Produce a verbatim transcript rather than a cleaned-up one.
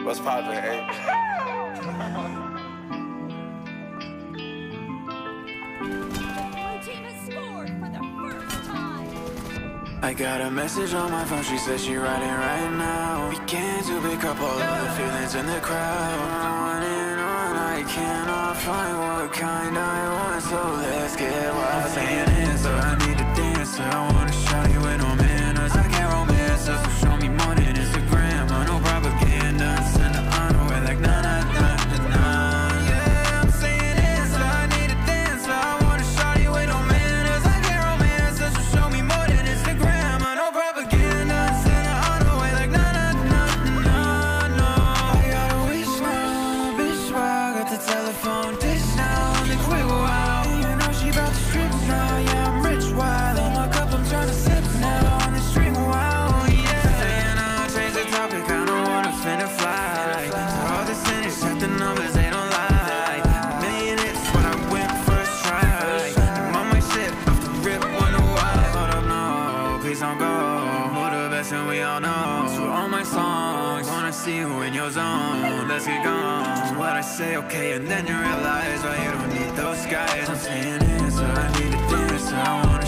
What's poppin', eh? My team has scored for the first time. I got a message on my phone, she says she riding right now. We can't to pick up all of the feelings in the crowd. On and on, I cannot find what kind I want, so let's get wild. I'm saying answer, I need a dancer. I wanna show you with no manners. I can't romance, so show me more than Instagram. I no propaganda, send it on away like nah nah nah nah nah. Yeah, I'm saying answer, I need a dancer. I wanna show you with no manners. I can't romance, so show me more than Instagram. I no propaganda, send it on away like nah nah nah nah nah. I got a wish now, bitch, wow, got the telephone dish now. Think we go out, you know she about to strip now. Yeah, I'm rich, wild, on my cup, I'm trying to sip now. On the stream, wow, yeah. Saying I'll change the topic, I don't wanna finna fly. All this in it, check the numbers, they don't lie. A million hits, but I went first try. I'm on my shit, off the rip, wonder why. Hold up, no, please don't go. Who the best and we all know. So all my songs, wanna see you in your zone. Let's get gone. What I say, okay, and then you realize why you don't need those guys. I'm saying answer, I need a dancer. I wanna